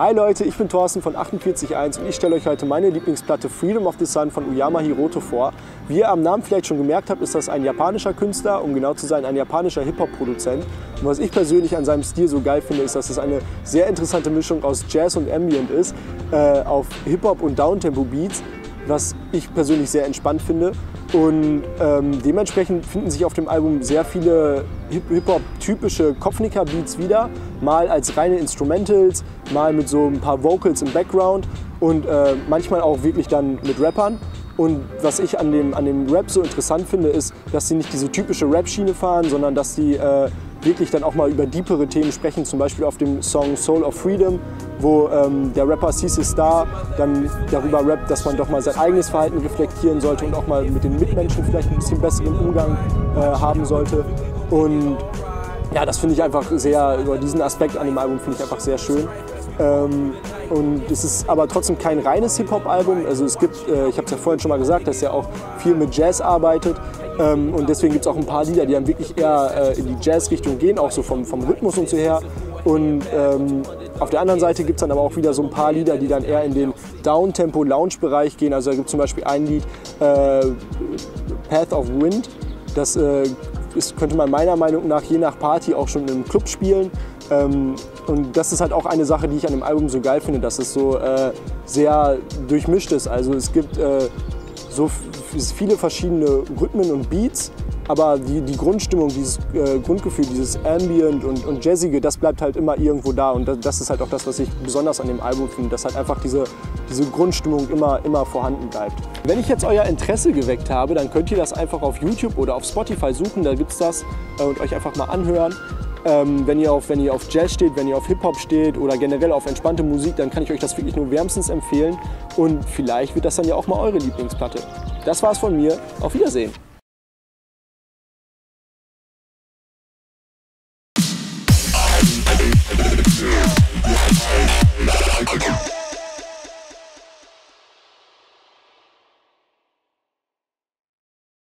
Hi Leute, ich bin Thorsten von 48.1 und ich stelle euch heute meine Lieblingsplatte Freedom of the Sun von Uyama Hiroto vor. Wie ihr am Namen vielleicht schon gemerkt habt, ist das ein japanischer Künstler, um genau zu sein, ein japanischer Hip-Hop-Produzent. Und was ich persönlich an seinem Stil so geil finde, ist, dass es eine sehr interessante Mischung aus Jazz und Ambient ist, auf Hip-Hop und Downtempo-Beats, was ich persönlich sehr entspannt finde. Und dementsprechend finden sich auf dem Album sehr viele Hip-Hop-typische Kopfnicker-Beats wieder. Mal als reine Instrumentals, mal mit so ein paar Vocals im Background und manchmal auch wirklich dann mit Rappern. Und was ich an dem Rap so interessant finde, ist, dass sie nicht diese typische Rap-Schiene fahren, sondern dass sie wirklich dann auch mal über deepere Themen sprechen. Zum Beispiel auf dem Song Soul of Freedom, wo der Rapper CC Star dann darüber rappt, dass man doch mal sein eigenes Verhalten reflektieren sollte und auch mal mit den Mitmenschen vielleicht ein bisschen besseren Umgang haben sollte. Und ja, das finde ich einfach sehr, über diesen Aspekt an dem Album finde ich einfach sehr schön. Und es ist aber trotzdem kein reines Hip-Hop-Album. Also es gibt, ich habe es ja vorhin schon mal gesagt, dass er auch viel mit Jazz arbeitet. Und deswegen gibt es auch ein paar Lieder, die dann wirklich eher in die Jazz-Richtung gehen, auch so vom Rhythmus und so her. Und auf der anderen Seite gibt es dann aber auch wieder so ein paar Lieder, die dann eher in den Downtempo-Lounge-Bereich gehen. Also da gibt es zum Beispiel ein Lied, Path of Wind. Das könnte man meiner Meinung nach je nach Party auch schon im Club spielen. Und das ist halt auch eine Sache, die ich an dem Album so geil finde, dass es so sehr durchmischt ist. Also es gibt so viele verschiedene Rhythmen und Beats, aber die Grundstimmung, dieses Grundgefühl, dieses Ambient und Jazzige, das bleibt halt immer irgendwo da. Und das ist halt auch das, was ich besonders an dem Album finde, dass halt einfach diese Grundstimmung immer vorhanden bleibt. Wenn ich jetzt euer Interesse geweckt habe, dann könnt ihr das einfach auf YouTube oder auf Spotify suchen, da gibt es das und euch einfach mal anhören. Wenn ihr auf Jazz steht, wenn ihr auf Hip-Hop steht oder generell auf entspannte Musik, dann kann ich euch das wirklich nur wärmstens empfehlen und vielleicht wird das dann ja auch mal eure Lieblingsplatte. Das war's von mir, auf Wiedersehen!